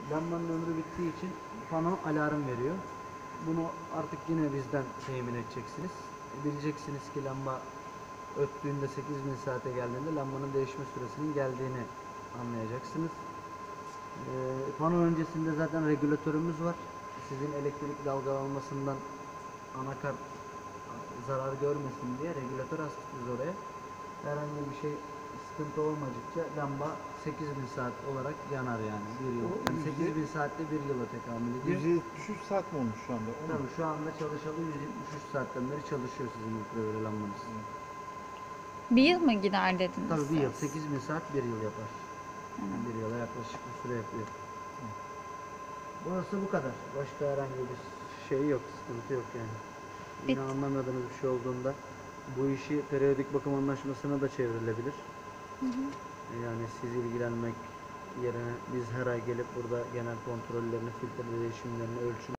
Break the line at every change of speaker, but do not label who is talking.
Lambanın ömrü bittiği için pano alarm veriyor. Bunu artık yine bizden temin edeceksiniz. Bileceksiniz ki lamba öttüğünde 8000 saate geldiğinde lambanın değişme süresinin geldiğini anlayacaksınız. Pano öncesinde zaten regülatörümüz var. Sizin elektrik dalgalanmasından anakart zarar görmesin diye regülatör astık biz oraya. Herhangi bir şey sıkıntı olmadıkça lamba 8000 saat olarak yanar yani bir yıl. Yani 8000 saatte bir yıla tekamül ediyor.
173 saat mi olmuş şu anda?
Tabii şu anda çalışalı 173 saatten beri çalışıyor sizin ultraviyole lambanız.
Bir yıl mı gider dediniz
Tabii bir yıl.
siz?
8000 saat bir yıl yapar. Bir yıla yaklaşık bir süre yapıyor. Burası bu kadar. Başka herhangi bir şey yok, sıkıntı yok yani. Yine anlamadığınız bir şey olduğunda bu işi periyodik bakım anlaşmasına da çevrilebilir. Yani siz ilgilenmek yerine biz her ay gelip burada genel kontrollerini, filtre değişimlerini, ölçüm